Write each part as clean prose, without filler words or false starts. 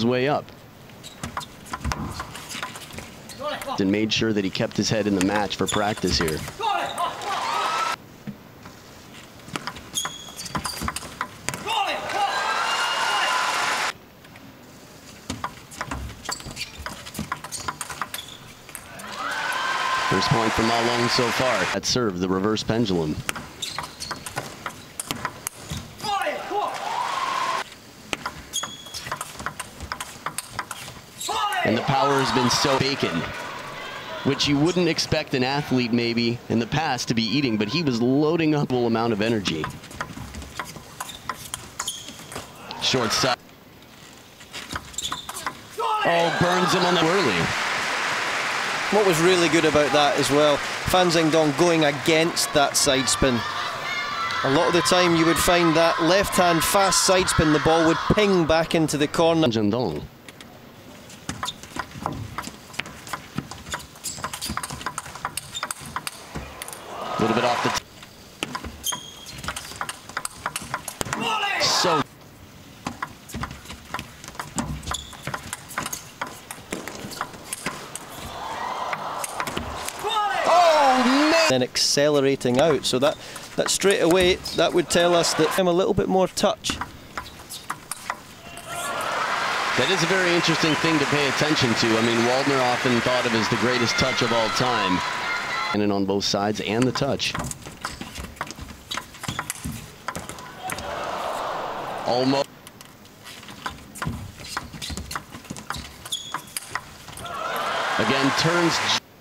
his way up. And made sure that he kept his head in the match for practice here. First point for Ma Long so far. That serve, the reverse pendulum. And the power has been so bacon, which you wouldn't expect an athlete maybe in the past to be eating, but he was loading up a full amount of energy. Short side. Oh, burns him on the early. What was really good about that as well, Zhendong going against that side spin. A lot of the time you would find that left-hand fast side spin, the ball would ping back into the corner. Zhendong. A little bit off the so then accelerating out, so that straight away that would tell us that I'm a little bit more touch. That is a very interesting thing to pay attention to. I mean, Waldner often thought of as the greatest touch of all time. And on both sides and the touch. Almost. Again, turns.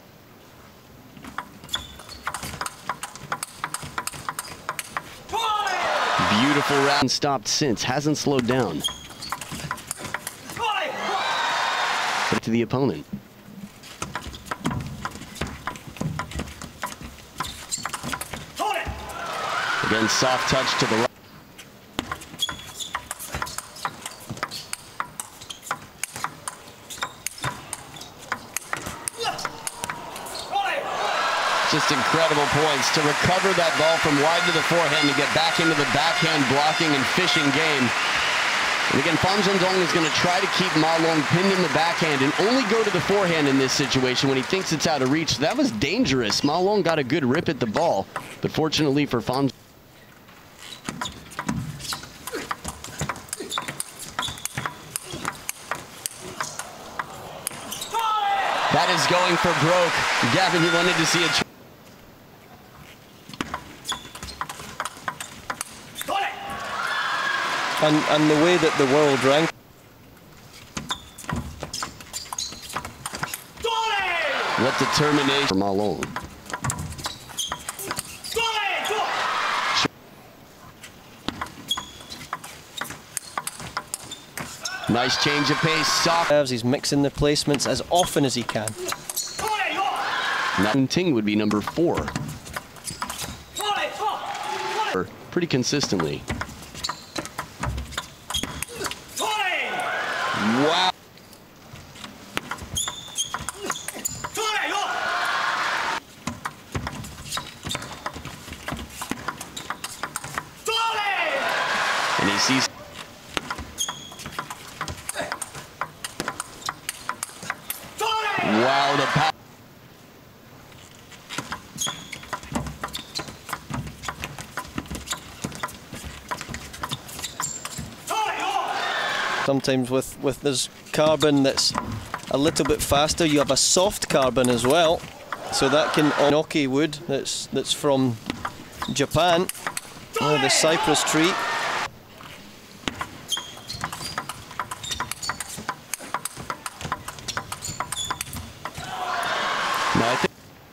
Beautiful round. Stopped since. Hasn't slowed down. Put it to the opponent. Again, soft touch to the right. Just incredible points to recover that ball from wide to the forehand to get back into the backhand blocking and fishing game. And again, Zhendong is going to try to keep Ma Long pinned in the backhand and only go to the forehand in this situation when he thinks it's out of reach. That was dangerous. Ma Long got a good rip at the ball, but fortunately for Zhendong. That is going for broke. Gavin, you wanted to see it. And the way that the world ranked. What determination for Ma Long. Nice change of pace, soft. He's mixing the placements as often as he can. Ting would be number 4. Pretty consistently. Wow. And he sees. Wow, the power. Sometimes with this carbon that's a little bit faster, you have a soft carbon as well. So that can enoki wood that's from Japan, the cypress tree. Now, I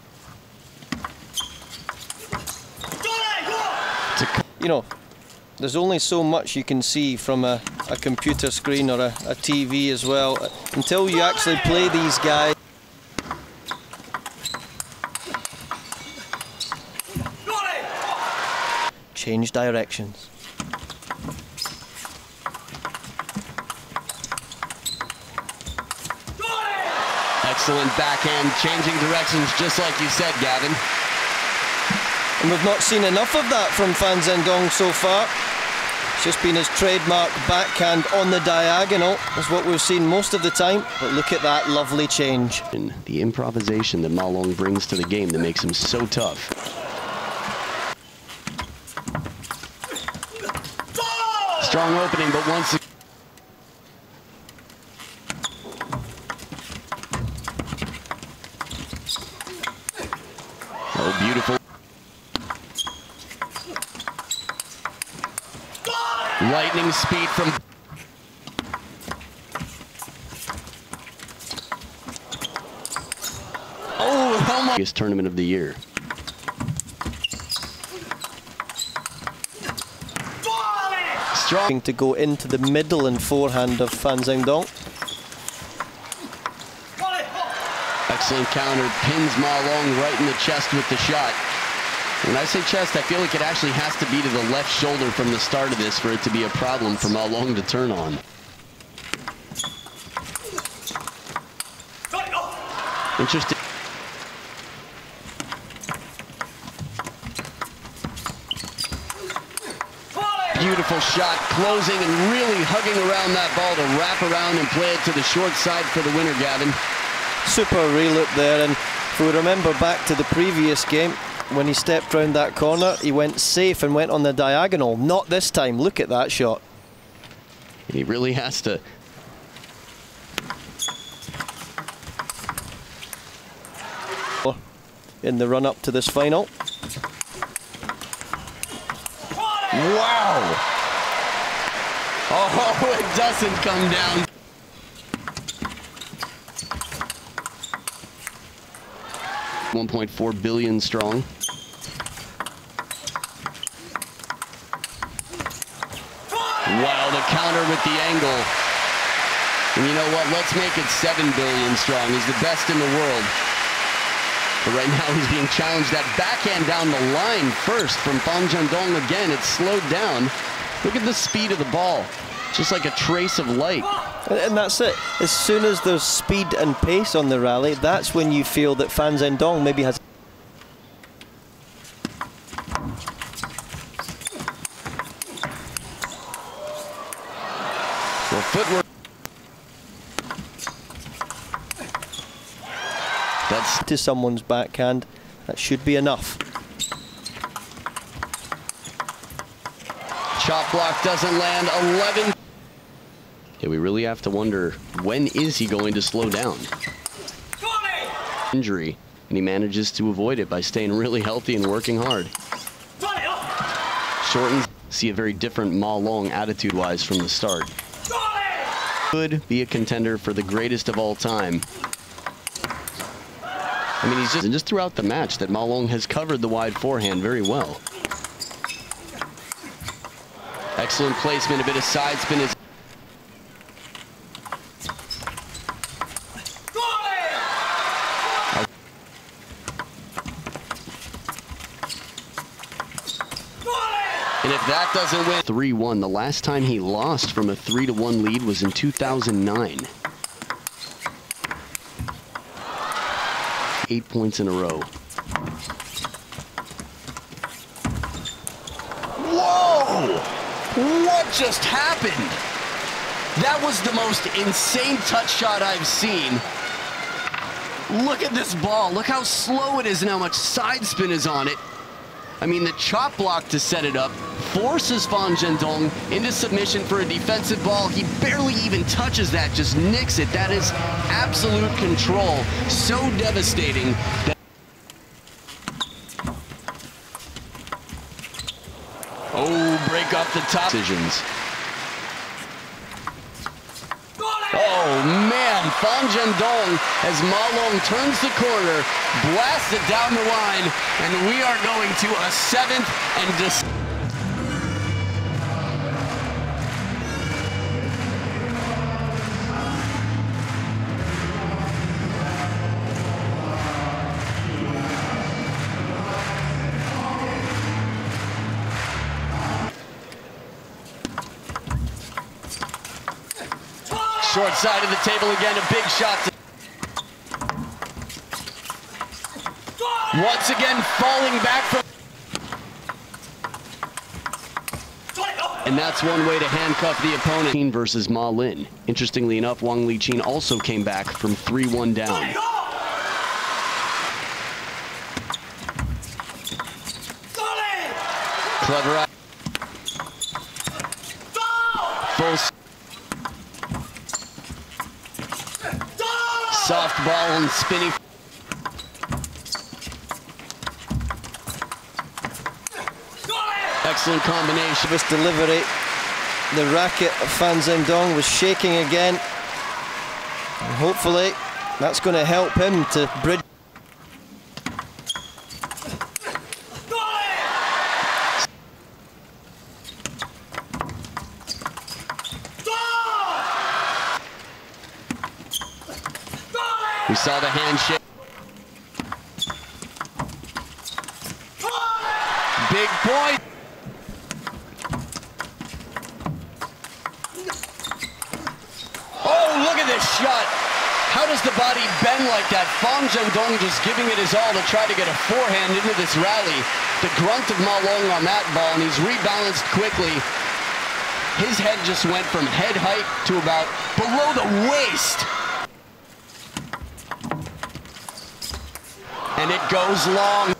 think you know, there's only so much you can see from a computer screen or a TV as well until you actually play these guys. Change directions. excellent backhand, changing directions just like you said, Gavin. And we've not seen enough of that from Zhendong so far. It's just been his trademark backhand on the diagonal, is what we've seen most of the time. But look at that lovely change. And the improvisation that Ma Long brings to the game that makes him so tough. Strong opening, but once again. Oh, beautiful. Lightning speed from... Oh, how much? Biggest tournament of the year. Strong to go into the middle and forehand of Zhendong. Excellent counter, pins Ma Long right in the chest with the shot. When I say chest, I feel like it actually has to be to the left shoulder from the start of this for it to be a problem for Ma Long to turn on. Interesting. Beautiful shot, closing and really hugging around that ball to wrap around and play it to the short side for the winner, Gavin. Super reloop there, and if we remember back to the previous game, when he stepped round that corner, he went safe and went on the diagonal. Not this time. Look at that shot. And he really has to. In the run-up to this final. Wow! Oh, it doesn't come down. $1.4 billion strong. Wow, the counter with the angle. And you know what? Let's make it 7 billion strong. He's the best in the world. But right now he's being challenged. That backhand down the line first from Zhendong again. It's slowed down. Look at the speed of the ball. Just like a trace of light. And that's it. As soon as there's speed and pace on the rally, that's when you feel that Zhendong maybe has... Well, footwork. That's to someone's backhand. That should be enough. Chop block doesn't land. 11. Yeah, we really have to wonder, when is he going to slow down? Injury, and he manages to avoid it by staying really healthy and working hard. Shortens. See a very different Ma Long attitude-wise from the start. Could be a contender for the greatest of all time. I mean, he's just throughout the match that Ma Long has covered the wide forehand very well. Excellent placement, a bit of side spin is. And if that doesn't win, 3-1. The last time he lost from a 3-1 lead was in 2009. 8 points in a row. Whoa! What just happened? That was the most insane touch shot I've seen. Look at this ball. Look how slow it is and how much side spin is on it. I mean, the chop block to set it up forces Zhendong into submission for a defensive ball. He barely even touches that, just nicks it. That is absolute control. So devastating. Oh, break off the top. Decisions. Oh, man, Zhendong, as Ma Long turns the corner, blasts it down the line, and we are going to a 7th and short side of the table again, a big shot. Once again, falling back from... And that's one way to handcuff the opponent. Versus Ma Lin. Interestingly enough, Wang Liqin also came back from 3-1 down. Clever. Full. Soft ball and spinning. Excellent combination. This delivery. The racket of Zhendong was shaking again. And hopefully that's going to help him to bridge. We saw the handshake. Big point. Oh, look at this shot. How does the body bend like that? Zhendong just giving it his all to try to get a forehand into this rally. The grunt of Ma Long on that ball, and he's rebalanced quickly. His head just went from head height to about below the waist. And it goes long.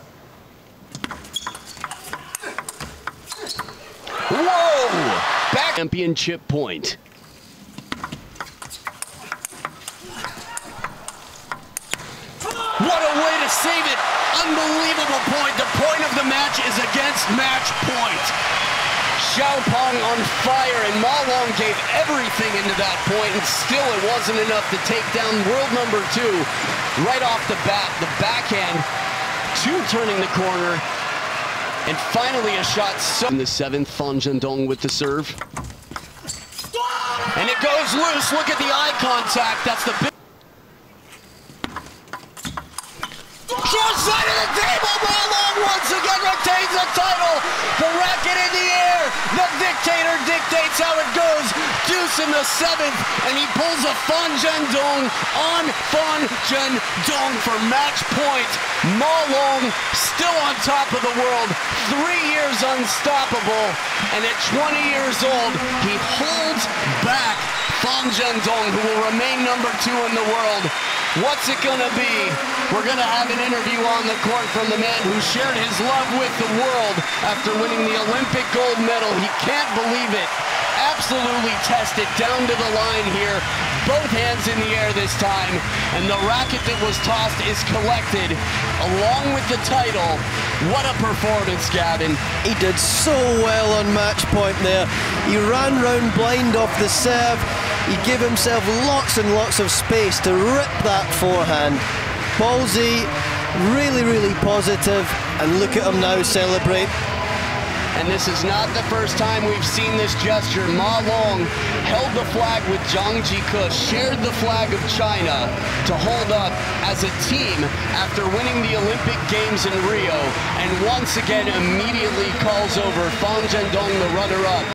Whoa! Back championship point. What a way to save it. Unbelievable point. The point of the match is against match point. Xiaopeng on fire, and Ma Long gave everything into that point, and still it wasn't enough to take down world number 2 right off the bat. The backhand, 2 turning the corner, and finally a shot. In the 7th, Zhendong with the serve. And it goes loose. Look at the eye contact. That's the big. Short side of the table. Ma Long once again retains the title. The racket in the air. The dictator dictates how it goes. Deuce in the 7th, and he pulls a Zhendong on Zhendong for match point. Ma Long still on top of the world. 3 years unstoppable, and at 20 years old, he holds back Zhendong, who will remain number 2 in the world. What's it gonna be? We're gonna have an interview on the court from the man who shared his love with the world after winning the Olympic gold medal. He can't believe it. Absolutely tested down to the line here. Both hands in the air this time. And the racket that was tossed is collected along with the title. What a performance, Gavin. He did so well on match point there. He ran round blind off the serve. He gave himself lots and lots of space to rip that forehand. Ballsy, really, really positive, and look at him now celebrate. And this is not the first time we've seen this gesture. Ma Long held the flag with Zhang Jike, shared the flag of China to hold up as a team after winning the Olympic Games in Rio, and once again immediately calls over Zhendong, the runner-up.